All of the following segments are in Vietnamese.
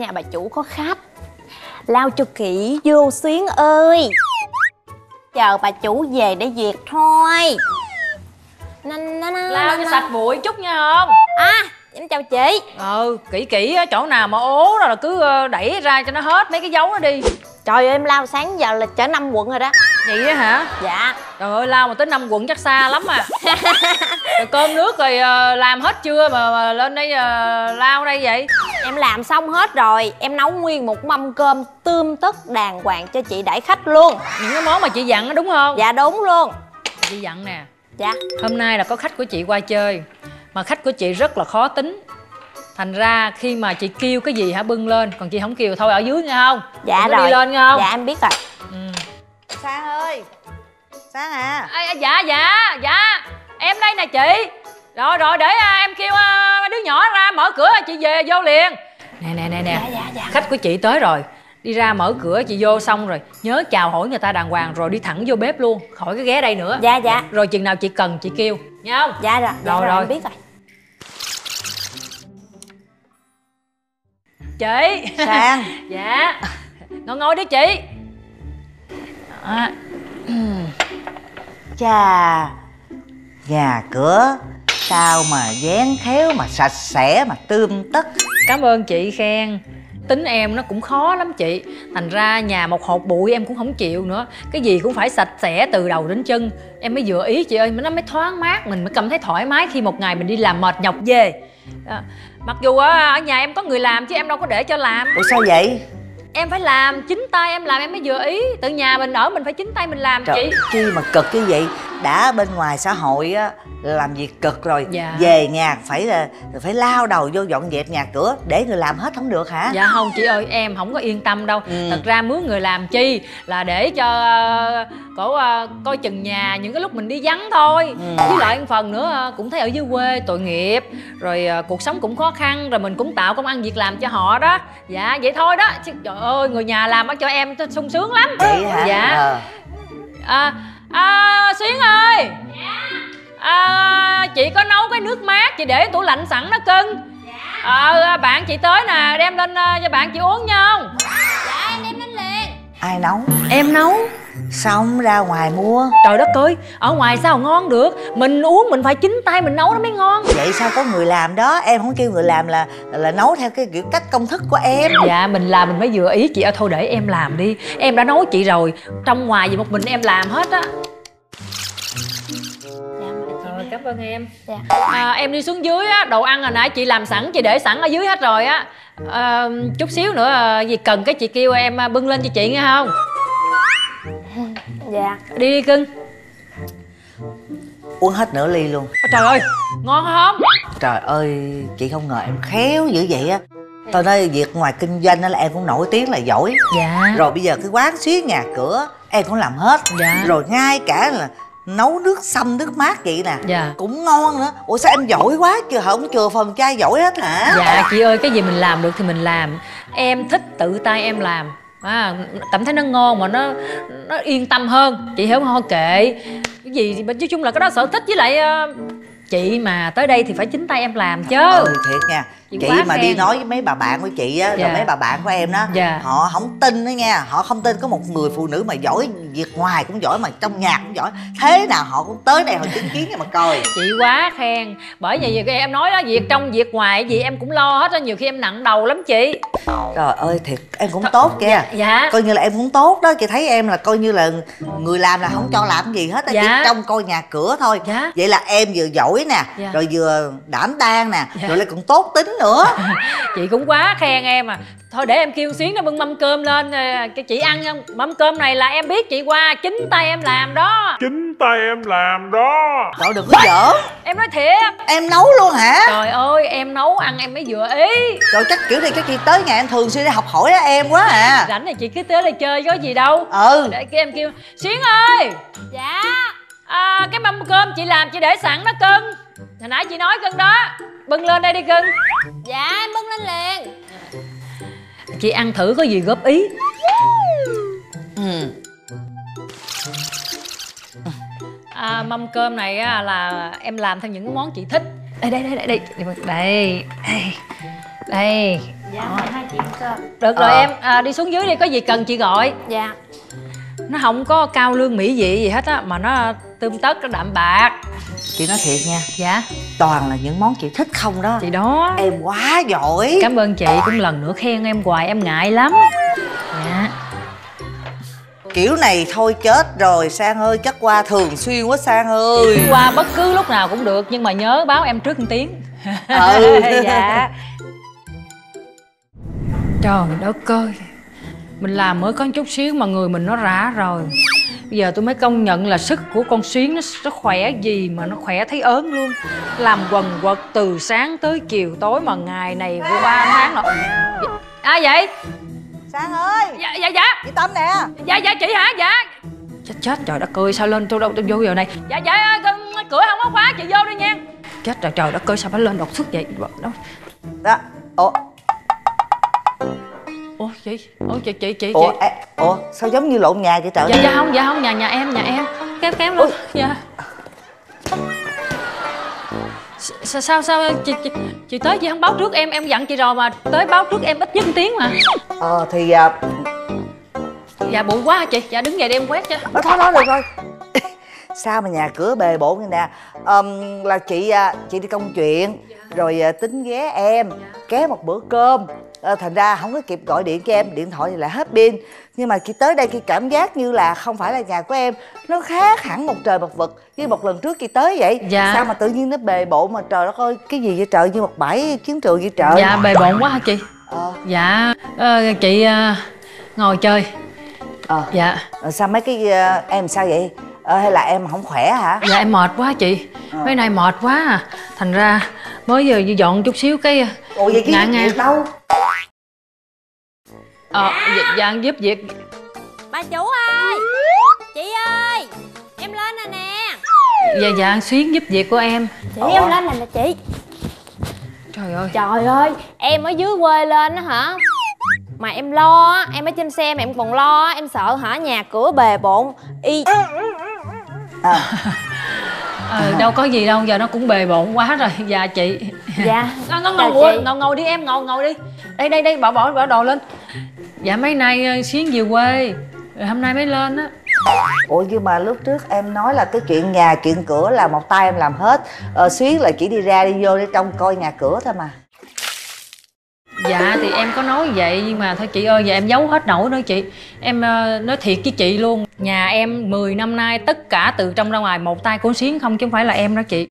nhà bà chủ có khách. Lau cho kỹ vô Xuyến ơi. Chờ bà chủ về để duyệt thôi. Lau cho sạch bụi chút nha không? Em chào chị. Kỹ kỹ chỗ nào mà ố rồi là cứ đẩy ra cho nó hết mấy cái dấu đó đi. Trời ơi, em lau sáng giờ là chở 5 quận rồi đó. Vậy đó hả? Dạ. Trời ơi, lau mà tới 5 quận chắc xa lắm à. Rồi cơm nước rồi làm hết chưa mà lên đây lau đây vậy? Em làm xong hết rồi. Em nấu nguyên một mâm cơm tươm tất đàng hoàng cho chị đãi khách luôn. Những cái món mà chị dặn đó đúng không? Dạ đúng luôn. Chị dặn nè. Dạ. Hôm nay là có khách của chị qua chơi, mà khách của chị rất là khó tính. Thành ra khi mà chị kêu cái gì hả bưng lên, còn chị không kêu thôi ở dưới nghe không? Dạ rồi. Đi lên nghe không? Dạ em biết rồi. Sang ơi. Sang à. Dạ em đây nè chị. Rồi để em kêu đứa nhỏ ra mở cửa chị về vô liền. Nè. Dạ. Khách của chị tới rồi. Đi ra mở cửa chị vô xong rồi nhớ chào hỏi người ta đàng hoàng rồi đi thẳng vô bếp luôn, khỏi cái ghé đây nữa. Dạ. Rồi chừng nào chị cần chị kêu nha không? Dạ rồi em biết rồi. Chị. Sang. Dạ. Ngồi đi chị. Chà, nhà cửa sao mà dán khéo mà sạch sẽ mà tươm tất. Cảm ơn chị khen. Tính em nó cũng khó lắm chị. Thành ra nhà một hột bụi em cũng không chịu nữa. Cái gì cũng phải sạch sẽ từ đầu đến chân. Em mới vừa ý chị ơi, nó mới thoáng mát. Mình mới cảm thấy thoải mái khi một ngày mình đi làm mệt nhọc về. Mặc dù ở nhà em có người làm chứ em đâu có để cho làm. Ủa sao vậy? Em phải làm, chính tay em làm em mới vừa ý. Từ nhà mình ở mình phải chính tay mình làm. Trời, chị chi mà cực như vậy. Đã bên ngoài xã hội á làm việc cực rồi, dạ. Về nhà phải lao đầu vô dọn dẹp nhà cửa, để người làm hết không được hả? Dạ không chị ơi, em không có yên tâm đâu. Thật ra mướn người làm chi là để cho cổ coi chừng nhà những cái lúc mình đi vắng thôi. Với lại một phần nữa cũng thấy ở dưới quê tội nghiệp, rồi cuộc sống cũng khó khăn, rồi mình cũng tạo công ăn việc làm cho họ đó. Dạ vậy thôi đó chứ trời ơi, người nhà làm cho em sung sướng lắm. Vậy hả? Dạ. Xuyến ơi. Chị có nấu cái nước mát chị để tủ lạnh sẵn đó cưng. Bạn chị tới nè, đem lên cho bạn chị uống nha không? Dạ em đem lên liền. Ai nấu? Em nấu. Sao không ra ngoài mua? Trời đất ơi, ở ngoài sao ngon được. Mình uống mình phải chính tay mình nấu nó mới ngon. Vậy sao có người làm đó, em không kêu người làm là nấu theo cái kiểu cách công thức của em. Dạ mình làm mình mới vừa ý chị. Thôi để em làm đi. Em đã nói chị rồi, trong ngoài gì một mình em làm hết á. Cảm ơn em. Dạ. Em đi xuống dưới á, đồ ăn hồi nãy chị làm sẵn, chị để sẵn ở dưới hết rồi á. Chút xíu nữa gì cần cái chị kêu em bưng lên cho chị nghe không? Dạ. Đi cưng. Uống hết nửa ly luôn. Trời ơi, ngon không? Trời ơi, chị không ngờ em khéo dữ vậy á. Tôi nói việc ngoài kinh doanh đó là em cũng nổi tiếng là giỏi. Dạ. Rồi bây giờ cái quán xuyến nhà cửa em cũng làm hết. Dạ. Rồi ngay cả là nấu nước sâm nước mát vậy nè. Dạ. Cũng ngon nữa. Ủa sao em giỏi quá chứ, không chừa phần trai giỏi hết hả? Dạ chị ơi, cái gì mình làm được thì mình làm. Em thích tự tay em làm, cảm thấy nó ngon mà nó yên tâm hơn. Chị hiểu không? Kệ cái gì, nói chung là cái đó sở thích. Với lại chị mà tới đây thì phải chính tay em làm chứ. Thiệt nha. Chị mà khen. đi nói với mấy bà bạn của chị á, Dạ. rồi mấy bà bạn của em đó, Dạ. họ không tin đó nha. Họ không tin có một người phụ nữ mà giỏi việc ngoài cũng giỏi mà trong nhà cũng giỏi. Thế nào họ cũng tới đây họ chứng kiến mà coi. Chị quá khen. Bởi vì em nói đó, việc trong việc ngoài gì em cũng lo hết á. Nhiều khi em nặng đầu lắm chị. Trời ơi thiệt em cũng tốt kìa. Dạ. Coi như là em cũng tốt đó. Chị thấy em là coi như là người làm là không cho làm gì hết á. Dạ. Chỉ trông coi nhà cửa thôi. Dạ. Vậy là em vừa giỏi nè. Dạ. Rồi vừa đảm đang nè. Dạ. Rồi lại còn tốt tính nữa. Chị cũng quá khen em à. Thôi để em kêu Xuyến nó bưng mâm cơm lên cái chị ăn không. Mâm cơm này là em biết chị qua chính tay em làm đó. Chính tay em làm đó. Trời đừng có giỡn. Em nói thiệt. Em nấu luôn hả? Trời ơi em nấu ăn em mới vừa ý. Trời chắc kiểu này cái chị tới nhà em thường xuyên để học hỏi á em quá à. Rảnh này chị cứ tới đây chơi có gì đâu. Để em kêu Xuyến ơi. Dạ. Cái mâm cơm chị làm chị để sẵn đó cưng. Hồi nãy chị nói cưng đó. Bưng lên đây đi cưng. Dạ em bưng lên liền. Chị ăn thử có gì góp ý. Mâm cơm này á, là em làm theo những món chị thích. Đây. Dạ hai chị ăn cơm. Được rồi em, đi xuống dưới đi, có gì cần chị gọi. Dạ. Nó không có cao lương mỹ vị gì hết á, mà nó tươm tất, nó đạm bạc. Chị nói thiệt nha, Dạ. toàn là những món chị thích không đó. Chị đó. Em quá giỏi. Cảm ơn chị, cũng lần nữa khen em hoài em ngại lắm. Dạ. Kiểu này thôi chết rồi Sang ơi, chắc qua thường xuyên quá Sang ơi. Qua bất cứ lúc nào cũng được, nhưng mà nhớ báo em trước một tiếng. Ừ. Dạ. Trời đất ơi, mình làm mới có chút xíu mà người mình nó rã rồi. Bây giờ tôi mới công nhận là sức của con Xuyến nó khỏe gì mà nó khỏe thấy ớn luôn. Làm quần quật từ sáng tới chiều tối mà ngày này của 3 tháng rồi. Ai vậy? Sang ơi. Dạ. Chị Tâm nè. Dạ chị hả? Dạ. Chết trời đất ơi, sao lên tôi đâu tôi vô giờ này. Dạ cửa không có khóa, chị vô đi nha. Chết trời trời đất ơi, sao phải lên đột xuất vậy đâu. Đó. Ủa chị. Ủa sao giống như lộn nhà vậy trời? Dạ không, nhà em kém luôn. Dạ. Sao chị tới chị không báo trước em dặn chị rồi mà tới báo trước em ít nhất 1 tiếng mà. Thì Dạ bụi quá hả chị? Dạ đứng dậy đi em quét chứ. thôi được rồi. Sao mà nhà cửa bề bộn như nè. Là chị đi công chuyện rồi tính ghé em ké một bữa cơm. Thành ra không có kịp gọi điện cho em, điện thoại thì lại hết pin. Nhưng mà chị tới đây chị cảm giác như là không phải là nhà của em. Nó khác hẳn một trời một vực với một lần trước chị tới vậy. Dạ. Sao mà tự nhiên nó bề bộn mà trời đất ơi, cái gì vậy trời, như một bãi chiến trường vậy trời. Dạ bề bộn quá hả chị? Dạ chị ngồi chơi. Dạ. Sao mấy cái em sao vậy? Hay là em không khỏe hả? Dạ em mệt quá chị. Mấy nay mệt quá à. Thành ra mới giờ dọn chút xíu cái Ủa vậy cái việc đâu? Dạ giúp việc. Bà chủ ơi, chị ơi, em lên nè nè. Dạ Xuyến giúp việc của em. Chị em lên nè chị. Trời ơi, em ở dưới quê lên á hả? Mà em lo á, em ở trên xe mà em còn lo á, em sợ hả nhà cửa bề bộn đâu có gì đâu, giờ nó cũng bề bộn quá rồi. Dạ chị. Dạ. Ngồi đi em, ngồi đi. Đây bỏ đồ lên. Dạ mấy nay Xuyến về quê rồi hôm nay mới lên á. Ủa nhưng mà lúc trước em nói là cái chuyện nhà chuyện cửa là một tay em làm hết. Xuyến là chỉ đi ra đi vô để trông coi nhà cửa thôi mà. Dạ thì em có nói vậy nhưng mà thôi chị ơi, giờ em giấu hết nổi nữa chị. Em nói thiệt với chị luôn, nhà em 10 năm nay tất cả từ trong ra ngoài một tay của Xuyến không chứ không phải là em đó chị.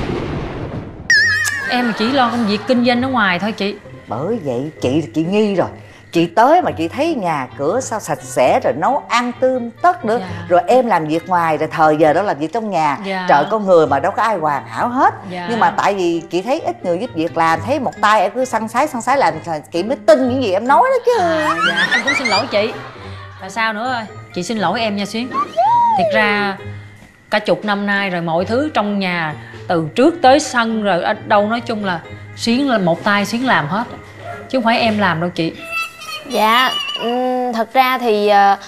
Em chỉ lo công việc kinh doanh ở ngoài thôi chị. Bởi vậy chị nghi rồi. Chị tới mà chị thấy nhà cửa sao sạch sẽ rồi nấu ăn tươm tất nữa. Dạ. Rồi em làm việc ngoài rồi thời giờ đó làm việc trong nhà. Dạ. Trời, con người mà đâu có ai hoàn hảo hết. Dạ. Nhưng mà tại vì chị thấy ít người giúp việc làm, thấy một tay em cứ săn sái làm, chị mới tin những gì em nói đó chứ. Dạ em cũng xin lỗi chị. Là sao nữa ơi, chị xin lỗi em nha Xuyến. Thiệt ra cả chục năm nay rồi mọi thứ trong nhà từ trước tới sân rồi ở đâu nói chung là Xuyến là một tay Xuyến làm hết chứ không phải em làm đâu chị. Dạ, thật ra thì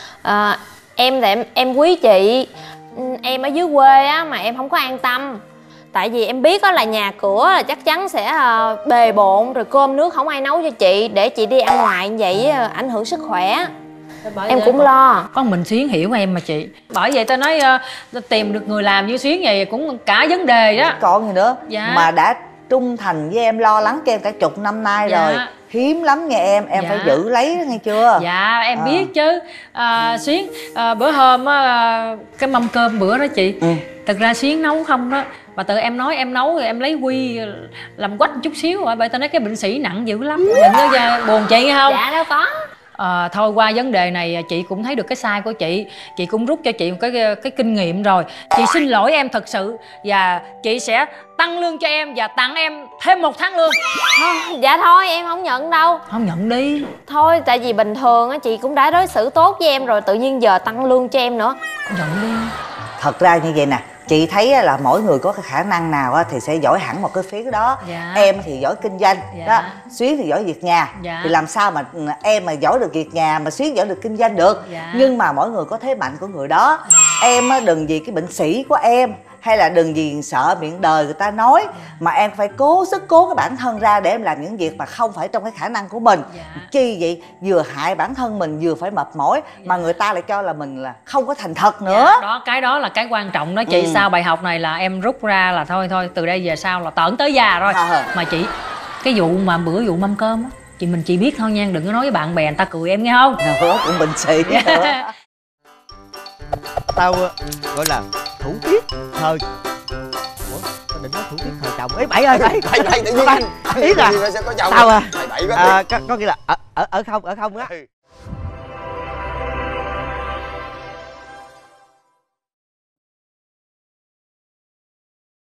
em quý chị. Em ở dưới quê á mà em không có an tâm. Tại vì em biết á là nhà cửa là chắc chắn sẽ bề bộn, rồi cơm nước không ai nấu cho chị, để chị đi ăn ngoài như vậy ảnh hưởng sức khỏe. Em cũng lo. Con mình Xuyến hiểu em mà chị. Bởi vậy tao nói tìm được người làm như Xuyến vậy cũng cả vấn đề đó. Còn gì nữa. Dạ. Mà đã trung thành với em, lo lắng cho em cả chục năm nay Dạ. rồi. Hiếm lắm nghe em Dạ. phải giữ lấy đó nghe chưa? Dạ em biết chứ. Xuyến bữa hôm cái mâm cơm bữa đó chị, thật ra Xuyến nấu không đó, mà tự em nói em nấu rồi em lấy quy làm quách chút xíu rồi, bởi tao nói cái bệnh sĩ nặng dữ lắm. Đừng có buồn chị nghe không? Dạ đâu có. Thôi qua vấn đề này chị cũng thấy được cái sai của chị cũng rút cho chị một cái kinh nghiệm rồi. Chị xin lỗi em thật sự, và chị sẽ tăng lương cho em và tặng em thêm 1 tháng lương. Dạ thôi em không nhận đâu. Không nhận đi. Thôi tại vì bình thường á chị cũng đã đối xử tốt với em rồi, tự nhiên giờ tăng lương cho em nữa. Nhận đi. Thật ra như vậy nè, chị thấy là mỗi người có cái khả năng nào thì sẽ giỏi hẳn một cái phía đó. Dạ. Em thì giỏi kinh doanh. Dạ. Đó, Xuyến thì giỏi việc nhà. Dạ. Thì làm sao mà em mà giỏi được việc nhà mà Xuyến giỏi được kinh doanh được. Dạ. Nhưng mà mỗi người có thế mạnh của người đó. Em đừng vì cái bệnh sĩ của em hay là đừng gì sợ miệng đời người ta nói, mà em phải cố sức cố cái bản thân ra để em làm những việc mà không phải trong cái khả năng của mình. Chi vậy vừa hại bản thân mình vừa phải mệt mỏi, mà người ta lại cho là mình là không có thành thật nữa. Đó, cái đó là cái quan trọng đó chị. Sau bài học này là em rút ra là thôi từ đây về sau là tởn tới già rồi. Mà chị, cái vụ mà bữa vụ mâm cơm á, chị biết thôi nha, đừng có nói với bạn bè người ta cười em nghe không? Nữa cũng bình xị. Tao gọi là thủ tiết thời. Ủa, tao định nói thủ tiết thời chồng ấy. Bảy ơi, bảy tự nhiên ý là sẽ có chồng. tao Bảy quá. có nghĩa là ở không á.